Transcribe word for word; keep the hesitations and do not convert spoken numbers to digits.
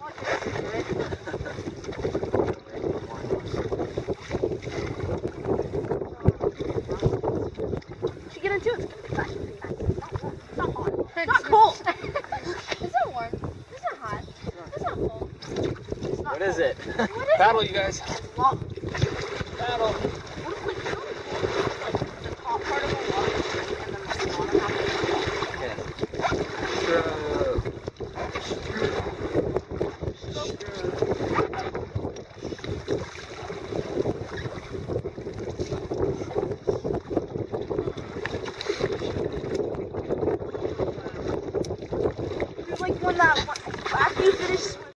Should get into it. It's not hot. It's not cold. It's not warm. It's not hot. It's not cold. It's not What is it? What is Paddle, it? you guys. It's long. Paddle. What if like the top part of the water and then like the bottom half of There's like one that one,